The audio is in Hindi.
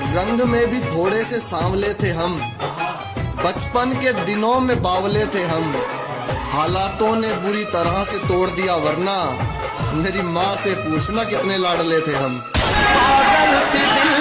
रंग में भी थोड़े से सांवले थे हम, बचपन के दिनों में बावले थे हम। हालातों ने बुरी तरह से तोड़ दिया, वरना मेरी माँ से पूछना कितने लाडले थे हम।